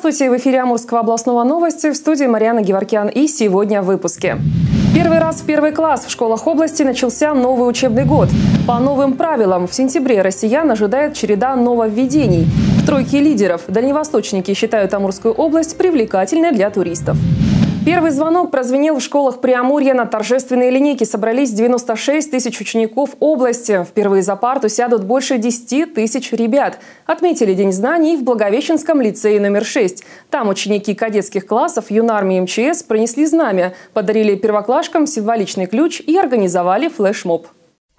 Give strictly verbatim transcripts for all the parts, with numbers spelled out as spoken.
Здравствуйте! В эфире Амурского областного новости, в студии Марьяна Геворкян. И сегодня в выпуске. Первый раз в первый класс в школах области начался новый учебный год. По новым правилам в сентябре россиян ожидает череда нововведений. В тройке лидеров дальневосточники считают Амурскую область привлекательной для туристов. Первый звонок прозвенел в школах Преамурья. На торжественные линейки собрались девяносто шесть тысяч учеников области. Впервые за парту сядут больше десяти тысяч ребят. Отметили День знаний в Благовещенском лицее номер шесть. Там ученики кадетских классов юнармии эм че эс пронесли знамя, подарили первоклашкам символичный ключ и организовали флешмоб.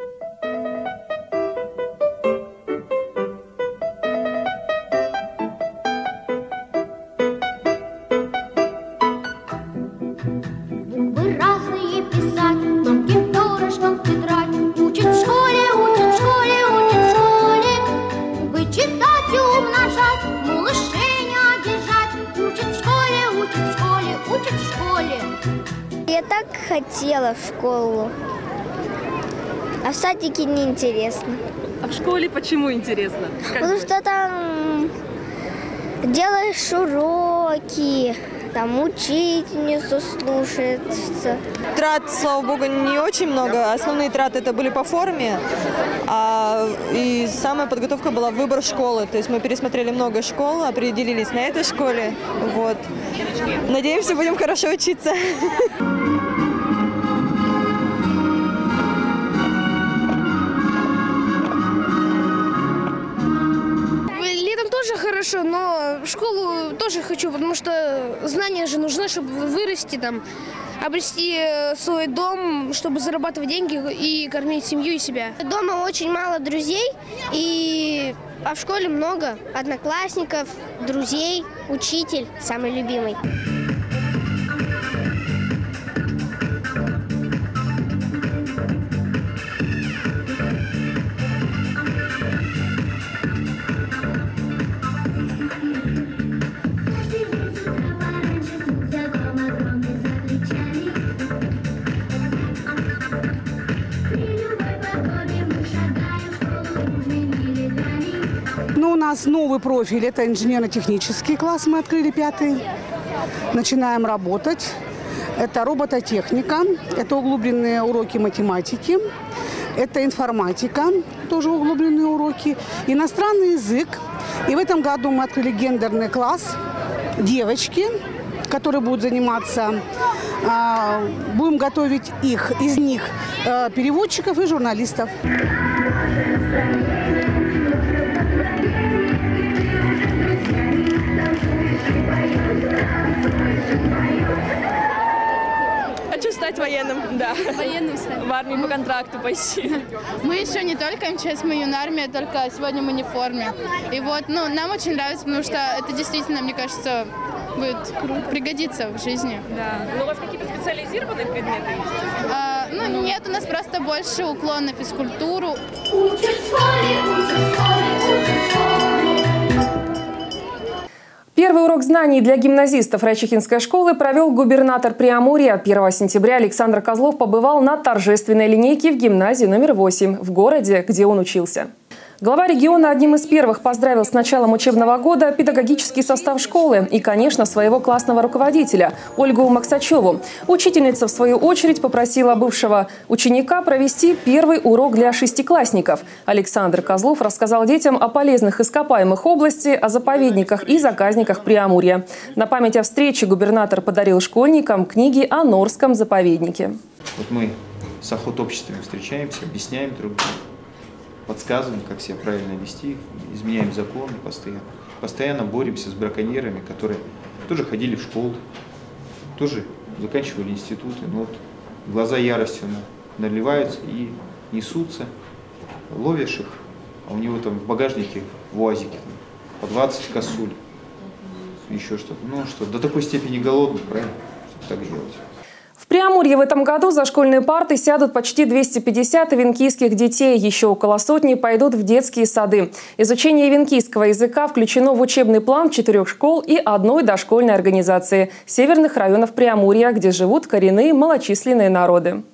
Я так хотела в школу, а в садике неинтересно. А в школе почему интересно? Как Потому бы? что там делаешь уроки, там учительницу слушается. Трат, слава богу, не очень много. Основные траты это были по форме, а, и самая подготовка была выбор школы. То есть мы пересмотрели много школ, определились на этой школе. Вот. Надеемся, будем хорошо учиться. Летом тоже хорошо, но в школу тоже хочу, потому что знания же нужны, чтобы вырасти там, обрести свой дом, чтобы зарабатывать деньги и кормить семью и себя. Дома очень мало друзей, и... а в школе много одноклассников, друзей, учитель самый любимый. Ну, у нас новый профиль, это инженерно-технический класс, мы открыли пятый. Начинаем работать. Это робототехника, это углубленные уроки математики, это информатика, тоже углубленные уроки, иностранный язык. И в этом году мы открыли гендерный класс, девочки, которые будут заниматься, будем готовить их, из них переводчиков и журналистов. Хочу стать военным, да. Военным стать. В армию по контракту пойти. Мы еще не только эм че эс, мы юнармия, только сегодня мы не в форме. И вот, ну, нам очень нравится, потому что это действительно, мне кажется, будет пригодиться в жизни. Да. Но у вас какие-то специализированные предметы есть? А, ну, нет, у нас просто больше уклон на физкультуру. Первый урок знаний для гимназистов Райчихинской школы провел губернатор Преамурья. первого сентября Александр Козлов побывал на торжественной линейке в гимназии номер восемь в городе, где он учился. Глава региона одним из первых поздравил с началом учебного года педагогический состав школы и, конечно, своего классного руководителя Ольгу Максачеву. Учительница, в свою очередь, попросила бывшего ученика провести первый урок для шестиклассников. Александр Козлов рассказал детям о полезных ископаемых области, о заповедниках и заказниках Преамурья. На память о встрече губернатор подарил школьникам книги о Норском заповеднике. Вот мы с охотобществами встречаемся, объясняем друг другу, подсказываем, как себя правильно вести, изменяем законы постоянно. Постоянно боремся с браконьерами, которые тоже ходили в школу, тоже заканчивали институты. Но вот глаза яростью наливаются и несутся, ловишь их, а у него там в багажнике, в УАЗике там, по двадцать косуль, еще что-то. Ну что, до такой степени голодный, правильно, чтобы так делать. В Преамурье в этом году за школьные парты сядут почти двести пятьдесят венкийских детей. Еще около сотни пойдут в детские сады. Изучение венкийского языка включено в учебный план четырех школ и одной дошкольной организации северных районов Преамурья, где живут коренные малочисленные народы.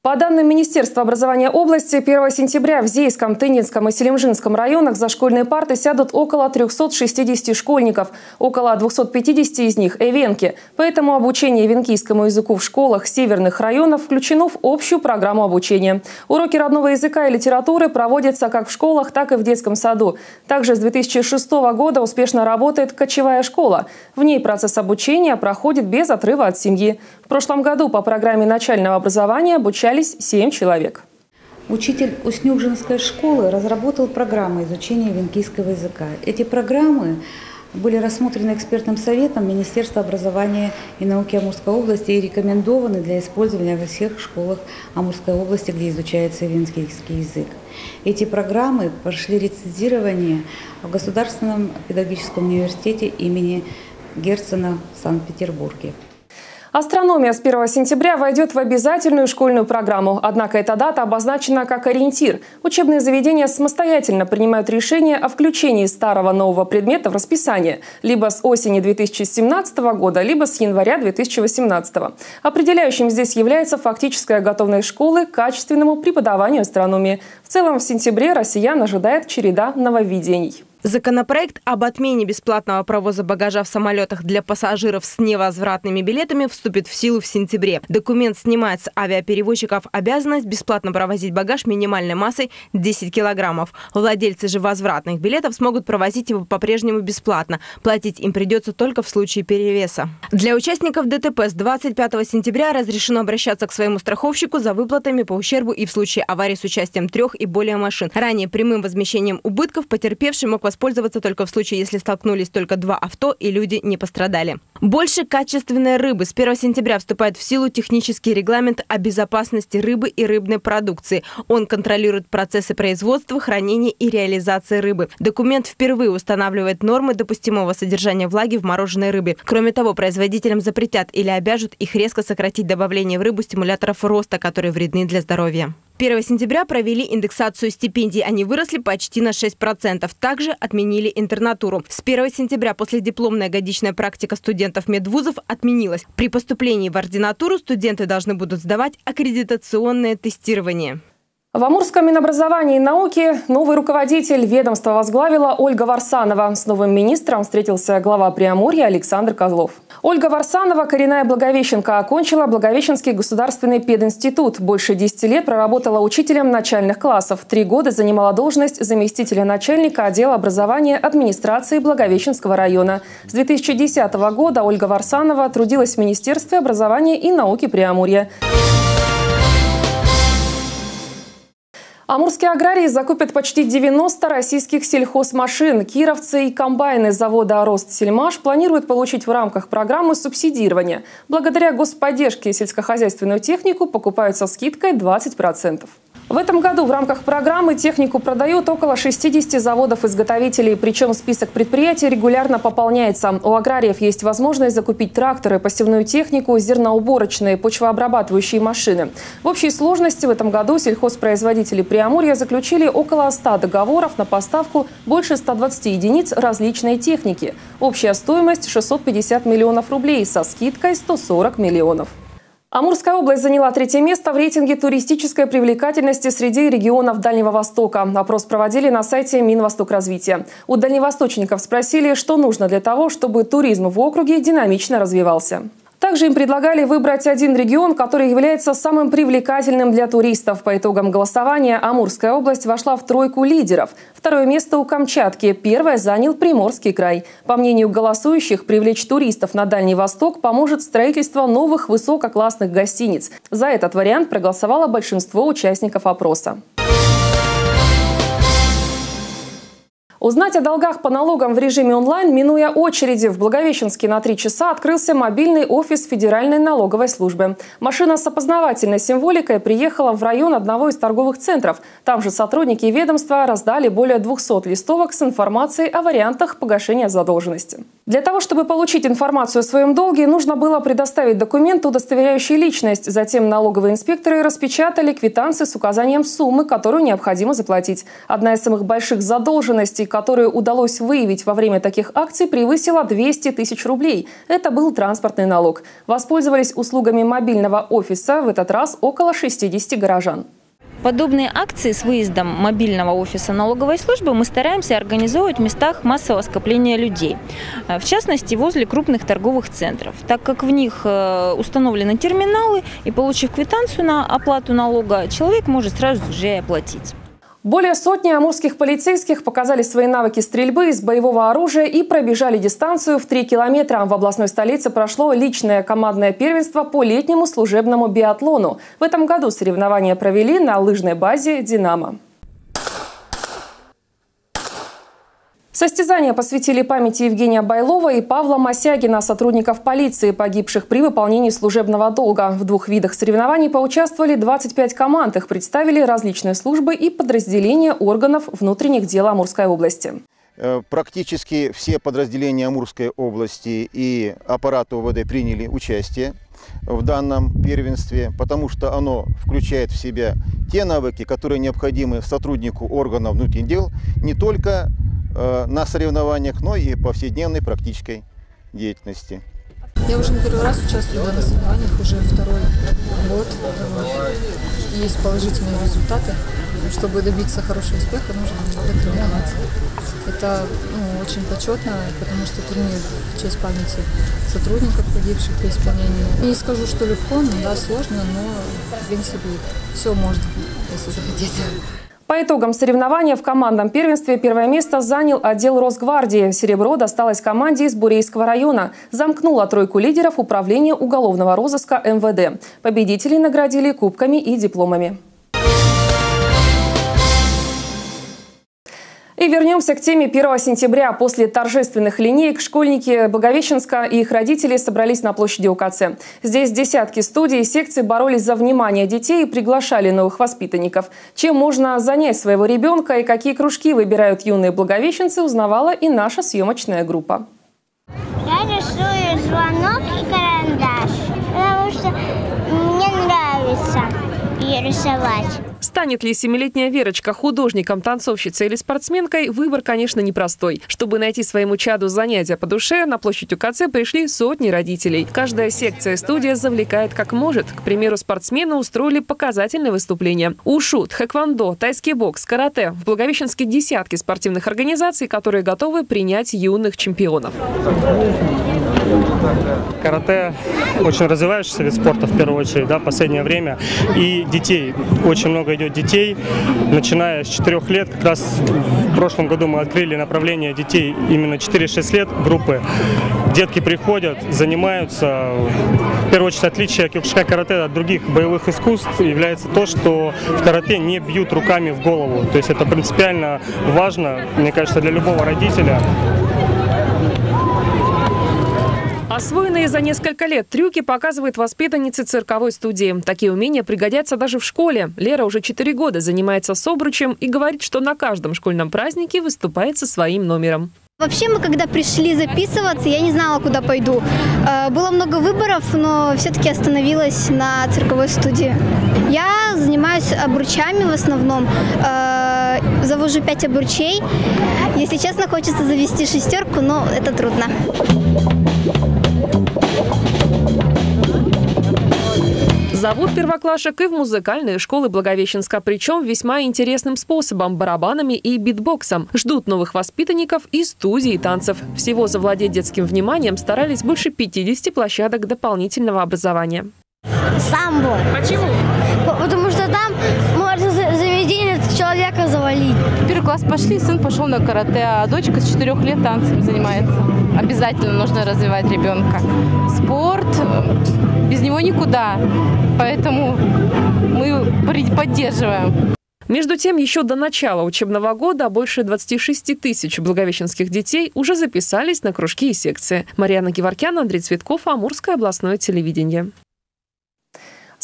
По данным Министерства образования области, первого сентября в Зейском, Тынинском и Селимжинском районах за школьные парты сядут около трёхсот шестидесяти школьников. Около двухсот пятидесяти из них – эвенки. Поэтому обучение эвенкийскому языку в школах северных районов включено в общую программу обучения. Уроки родного языка и литературы проводятся как в школах, так и в детском саду. Также с две тысячи шестого года успешно работает кочевая школа. В ней процесс обучения проходит без отрыва от семьи. В прошлом году по программе начального образования обучались семь человек. Учитель Уснюгжинской школы разработал программы изучения эвенкийского языка. Эти программы были рассмотрены экспертным советом Министерства образования и науки Амурской области и рекомендованы для использования во всех школах Амурской области, где изучается эвенкийский язык. Эти программы прошли рецензирование в Государственном педагогическом университете имени Герцена в Санкт-Петербурге. Астрономия с первого сентября войдет в обязательную школьную программу. Однако эта дата обозначена как ориентир. Учебные заведения самостоятельно принимают решение о включении старого нового предмета в расписание. Либо с осени две тысячи семнадцатого года, либо с января две тысячи восемнадцатого. Определяющим здесь является фактическая готовность школы к качественному преподаванию астрономии. В целом в сентябре россиян ожидает череда нововведений. Законопроект об отмене бесплатного провоза багажа в самолетах для пассажиров с невозвратными билетами вступит в силу в сентябре. Документ снимает с авиаперевозчиков обязанность бесплатно провозить багаж минимальной массой десять килограммов. Владельцы же возвратных билетов смогут провозить его по-прежнему бесплатно. Платить им придется только в случае перевеса. Для участников ДТП с двадцать пятого сентября разрешено обращаться к своему страховщику за выплатами по ущербу и в случае аварии с участием трех и более машин. Ранее прямым возмещением убытков потерпевший мог воспользоваться только в случае, если столкнулись только два авто и люди не пострадали. Больше качественной рыбы. С первого сентября вступает в силу технический регламент о безопасности рыбы и рыбной продукции. Он контролирует процессы производства, хранения и реализации рыбы. Документ впервые устанавливает нормы допустимого содержания влаги в мороженой рыбе. Кроме того, производителям запретят или обяжут их резко сократить добавление в рыбу стимуляторов роста, которые вредны для здоровья. первого сентября провели индексацию стипендий. Они выросли почти на шесть процентов. Также отменили интернатуру. С первого сентября последипломная годичная практика студентов медвузов отменилась. При поступлении в ординатуру студенты должны будут сдавать аккредитационное тестирование. В Амурском Минобразовании и науки новый руководитель ведомства возглавила Ольга Варсанова. С новым министром встретился глава Преамурья Александр Козлов. Ольга Варсанова, коренная благовещенка, окончила Благовещенский государственный пединститут. Больше десяти лет проработала учителем начальных классов. Три года занимала должность заместителя начальника отдела образования администрации Благовещенского района. С две тысячи десятого года Ольга Варсанова трудилась в Министерстве образования и науки Преамурья. Амурские аграрии закупят почти девяносто российских сельхозмашин. Кировцы и комбайны завода «Ростсельмаш» планируют получить в рамках программы субсидирования. Благодаря господдержке сельскохозяйственную технику покупают со скидкой двадцать процентов. В этом году в рамках программы технику продают около шестидесяти заводов-изготовителей. Причем список предприятий регулярно пополняется. У аграриев есть возможность закупить тракторы, посевную технику, зерноуборочные, почвообрабатывающие машины. В общей сложности в этом году сельхозпроизводители Преамурья заключили около ста договоров на поставку больше ста двадцати единиц различной техники. Общая стоимость шестьсот пятьдесят миллионов рублей, со скидкой сто сорок миллионов. Амурская область заняла третье место в рейтинге туристической привлекательности среди регионов Дальнего Востока. Опрос проводили на сайте Минвостокразвития. У дальневосточников спросили, что нужно для того, чтобы туризм в округе динамично развивался. Также им предлагали выбрать один регион, который является самым привлекательным для туристов. По итогам голосования Амурская область вошла в тройку лидеров. Второе место у Камчатки, первое занял Приморский край. По мнению голосующих, привлечь туристов на Дальний Восток поможет строительство новых высококлассных гостиниц. За этот вариант проголосовало большинство участников опроса. Узнать о долгах по налогам в режиме онлайн, минуя очереди. В Благовещенске на три часа открылся мобильный офис Федеральной налоговой службы. Машина с опознавательной символикой приехала в район одного из торговых центров. Там же сотрудники ведомства раздали более двухсот листовок с информацией о вариантах погашения задолженности. Для того, чтобы получить информацию о своем долге, нужно было предоставить документ, удостоверяющий личность. Затем налоговые инспекторы распечатали квитанции с указанием суммы, которую необходимо заплатить. Одна из самых больших задолженностей, которую удалось выявить во время таких акций, превысила двести тысяч рублей. Это был транспортный налог. Воспользовались услугами мобильного офиса в этот раз около шестидесяти горожан. Подобные акции с выездом мобильного офиса налоговой службы мы стараемся организовывать в местах массового скопления людей. В частности, возле крупных торговых центров, так как в них установлены терминалы, и, получив квитанцию на оплату налога, человек может сразу же и оплатить. Более сотни амурских полицейских показали свои навыки стрельбы из боевого оружия и пробежали дистанцию в три километра. В областной столице прошло личное командное первенство по летнему служебному биатлону. В этом году соревнования провели на лыжной базе «Динамо». Состязания посвятили памяти Евгения Байлова и Павла Мосягина, сотрудников полиции, погибших при выполнении служебного долга. В двух видах соревнований поучаствовали двадцать пять команд. Их представили различные службы и подразделения органов внутренних дел Амурской области. Практически все подразделения Амурской области и аппарата ОВД приняли участие в данном первенстве, потому что оно включает в себя те навыки, которые необходимы сотруднику органов внутренних дел не только на соревнованиях, но и повседневной практической деятельности. Я уже не первый раз участвую в данных соревнованиях, уже второй год. Есть положительные результаты. Чтобы добиться хорошего успеха, нужно много тренироваться. Это ну, очень почетно, потому что турнир в честь памяти сотрудников, погибших при исполнении. Не скажу, что легко, но да, сложно, но в принципе все можно, если захотеть. По итогам соревнования в командном первенстве первое место занял отдел Росгвардии. Серебро досталось команде из Бурейского района. Замкнула тройку лидеров управления уголовного розыска эм вэ дэ. Победителей наградили кубками и дипломами. И вернемся к теме первого сентября. После торжественных линеек школьники Благовещенска и их родители собрались на площади у ка цэ. Здесь десятки студий и секций боролись за внимание детей и приглашали новых воспитанников. Чем можно занять своего ребенка и какие кружки выбирают юные благовещенцы, узнавала и наша съемочная группа. Я рисую звонок и карандаш, потому что мне нравится рисовать. Станет ли семилетняя Верочка художником, танцовщицей или спортсменкой, выбор, конечно, непростой. Чтобы найти своему чаду занятия по душе, на площадь у ка цэ пришли сотни родителей. Каждая секция и студия завлекает как может. К примеру, спортсмены устроили показательное выступление. Ушу, тхэквондо, тайский бокс, карате. В Благовещенске десятки спортивных организаций, которые готовы принять юных чемпионов. Карате очень развивающийся вид спорта в первую очередь, да, в последнее время. И детей, очень много идет детей, начиная с четырёх лет. Как раз в прошлом году мы открыли направление детей именно четыре-шесть лет группы. Детки приходят, занимаются. В первую очередь отличие кёкушинкай карате от других боевых искусств является то, что в карате не бьют руками в голову. То есть это принципиально важно, мне кажется, для любого родителя. Освоенные за несколько лет трюки показывают воспитанницы цирковой студии. Такие умения пригодятся даже в школе. Лера уже четыре года занимается с обручем и говорит, что на каждом школьном празднике выступает со своим номером. Вообще мы когда пришли записываться, я не знала, куда пойду. Было много выборов, но все-таки остановилась на цирковой студии. Я занимаюсь обручами в основном. Завожу пять обручей. Если честно, хочется завести шестерку, но это трудно. Зовут первоклашек и в музыкальные школы Благовещенска, причем весьма интересным способом – барабанами и битбоксом. Ждут новых воспитанников и студии танцев. Всего завладеть детским вниманием старались больше пятидесяти площадок дополнительного образования. Самбо. Почему? Потому что там можно заведение человека завалить. В первый класс пошли, сын пошел на карате, а дочка с четырех лет танцем занимается. Обязательно нужно развивать ребенка. Спорт, без него никуда, поэтому мы поддерживаем. Между тем, еще до начала учебного года больше двадцати шести тысяч благовещенских детей уже записались на кружки и секции. Марьяна Геворкян, Андрей Цветков, Амурское областное телевидение.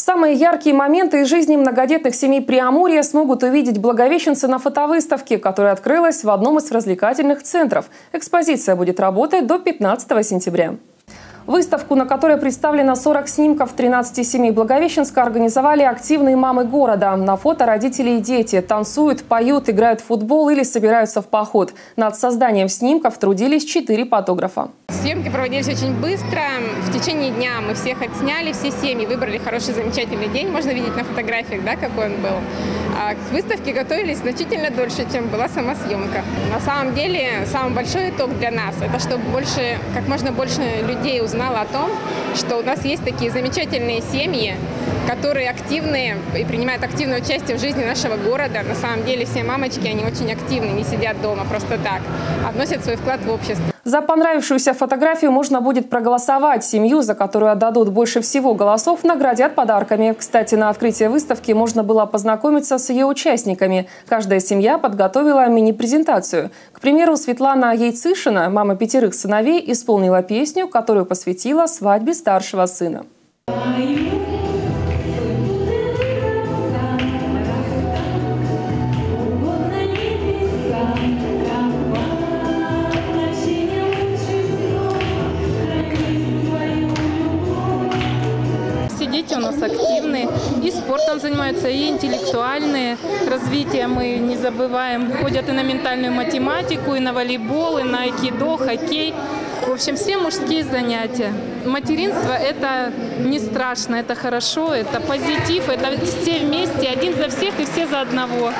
Самые яркие моменты из жизни многодетных семей Преамурья смогут увидеть благовещенцы на фотовыставке, которая открылась в одном из развлекательных центров. Экспозиция будет работать до пятнадцатого сентября. Выставку, на которой представлено сорок снимков тринадцати семей Благовещенска, организовали активные мамы города. На фото родители и дети танцуют, поют, играют в футбол или собираются в поход. Над созданием снимков трудились четыре фотографа. Съемки проводились очень быстро. В течение дня мы всех отсняли, все семьи, выбрали хороший, замечательный день. Можно видеть на фотографиях, да, какой он был. А к выставке готовились значительно дольше, чем была сама съемка. На самом деле, самый большой итог для нас – это чтобы больше, как можно больше людей узнало о том, что у нас есть такие замечательные семьи, которые активные и принимают активное участие в жизни нашего города. На самом деле все мамочки, они очень активны, не сидят дома просто так, а вносят свой вклад в общество. За понравившуюся фотографию можно будет проголосовать. Семью, за которую отдадут больше всего голосов, наградят подарками. Кстати, на открытии выставки можно было познакомиться с ее участниками. Каждая семья подготовила мини-презентацию. К примеру, Светлана Яйцишина, мама пятерых сыновей, исполнила песню, которую посвятила свадьбе старшего сына. Дети у нас активные, и спортом занимаются, и интеллектуальные развитие мы не забываем. Ходят и на ментальную математику, и на волейбол, и на айкидо, хоккей. В общем, все мужские занятия. Материнство – это не страшно, это хорошо, это позитив, это все вместе, один за всех и все за одного.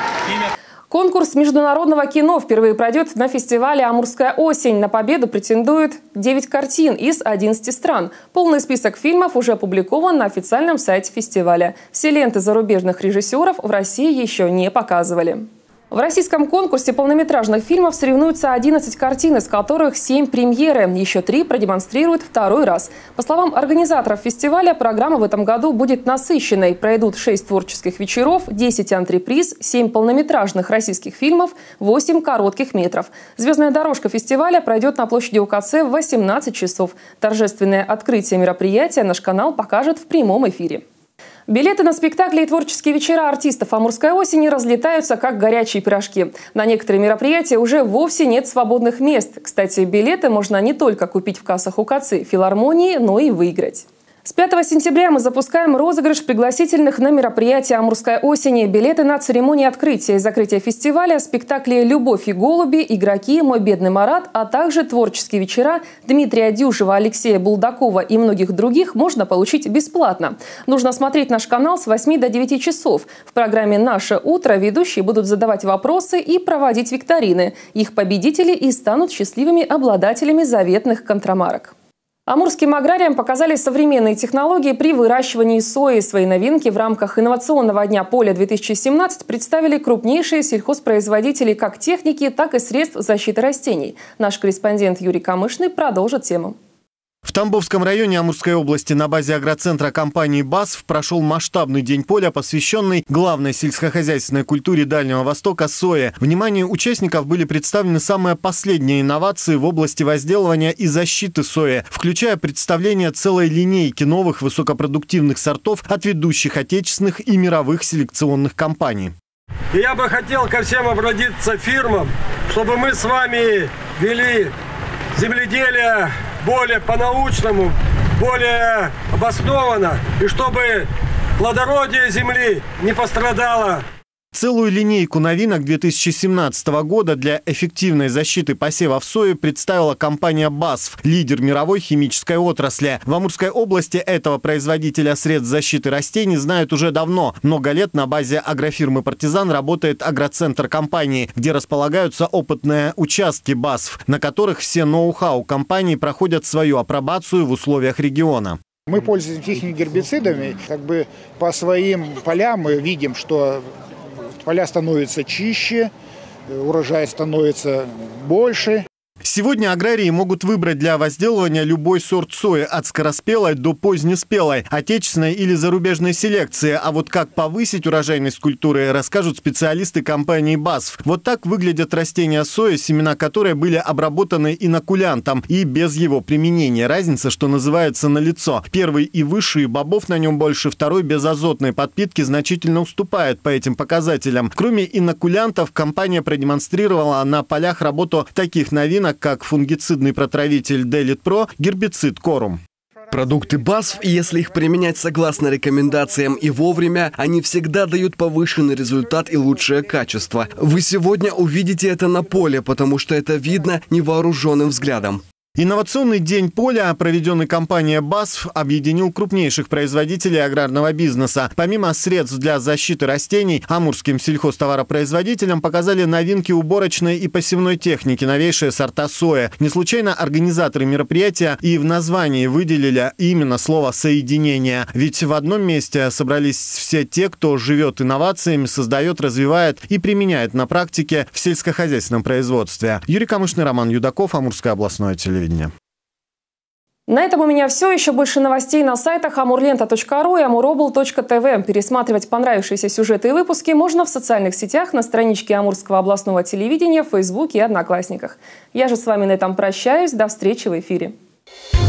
Конкурс международного кино впервые пройдет на фестивале «Амурская осень». На победу претендуют девять картин из одиннадцати стран. Полный список фильмов уже опубликован на официальном сайте фестиваля. Все ленты зарубежных режиссеров в России еще не показывали. В российском конкурсе полнометражных фильмов соревнуются одиннадцать картин, из которых семь премьеры. Еще три продемонстрируют второй раз. По словам организаторов фестиваля, программа в этом году будет насыщенной. Пройдут шесть творческих вечеров, десять антреприз, семь полнометражных российских фильмов, восемь коротких метров. Звездная дорожка фестиваля пройдет на площади УКЦ в восемнадцать часов. Торжественное открытие мероприятия наш канал покажет в прямом эфире. Билеты на спектакли и творческие вечера артистов «Амурской осени» разлетаются, как горячие пирожки. На некоторые мероприятия уже вовсе нет свободных мест. Кстати, билеты можно не только купить в кассах УКЦ, филармонии, но и выиграть. С пятого сентября мы запускаем розыгрыш пригласительных на мероприятие «Амурской осени». Билеты на церемонии открытия и закрытия фестиваля, спектакли «Любовь и голуби», «Игроки», «Мой бедный Марат», а также творческие вечера Дмитрия Дюжева, Алексея Булдакова и многих других можно получить бесплатно. Нужно смотреть наш канал с восьми до девяти часов. В программе «Наше утро» ведущие будут задавать вопросы и проводить викторины. Их победители и станут счастливыми обладателями заветных контрамарок. Амурским аграриям показали современные технологии при выращивании сои. Свои новинки в рамках инновационного дня поля-две тысячи семнадцать представили крупнейшие сельхозпроизводители как техники, так и средств защиты растений. Наш корреспондент Юрий Камышный продолжит тему. В Тамбовском районе Амурской области на базе агроцентра компании «БАСФ» прошел масштабный день поля, посвященный главной сельскохозяйственной культуре Дальнего Востока – сое. Вниманию участников были представлены самые последние инновации в области возделывания и защиты сои, включая представление целой линейки новых высокопродуктивных сортов от ведущих отечественных и мировых селекционных компаний. И я бы хотел ко всем обратиться фирмам, чтобы мы с вами вели земледелие более по-научному, более обоснованно, и чтобы плодородие земли не пострадало. Целую линейку новинок две тысячи семнадцатого года для эффективной защиты посевов сои представила компания «БАСФ», лидер мировой химической отрасли. В Амурской области этого производителя средств защиты растений знают уже давно. Много лет на базе агрофирмы «Партизан» работает агроцентр компании, где располагаются опытные участки «БАСФ», на которых все ноу-хау компании проходят свою апробацию в условиях региона. Мы пользуемся их гербицидами, как бы по своим полям мы видим, что поля становятся чище, урожай становится больше. Сегодня аграрии могут выбрать для возделывания любой сорт сои от скороспелой до позднеспелой, отечественной или зарубежной селекции. А вот как повысить урожайность культуры, расскажут специалисты компании «Басф». Вот так выглядят растения сои, семена которой были обработаны инокулянтом и без его применения. Разница, что называется, налицо. Первый и высший, бобов на нем больше, второй без азотной подпитки значительно уступает по этим показателям. Кроме инокулянтов, компания продемонстрировала на полях работу таких новинок, как фунгицидный протравитель Делит Про, гербицид Корум. Продукты Басф, если их применять согласно рекомендациям и вовремя, они всегда дают повышенный результат и лучшее качество. Вы сегодня увидите это на поле, потому что это видно невооруженным взглядом. Инновационный день поля, проведенный компанией «Басф», объединил крупнейших производителей аграрного бизнеса. Помимо средств для защиты растений, амурским сельхозтоваропроизводителям показали новинки уборочной и посевной техники, новейшие сорта сои. Не случайно организаторы мероприятия и в названии выделили именно слово «соединение». Ведь в одном месте собрались все те, кто живет инновациями, создает, развивает и применяет на практике в сельскохозяйственном производстве. Юрий Камышный, Роман Юдаков, Амурское областное телевидение. На этом у меня все. Еще больше новостей на сайтах амурлента точка ру и амуробл точка тв. Пересматривать понравившиеся сюжеты и выпуски можно в социальных сетях, на страничке Амурского областного телевидения, в Фейсбуке и Одноклассниках. Я же с вами на этом прощаюсь. До встречи в эфире.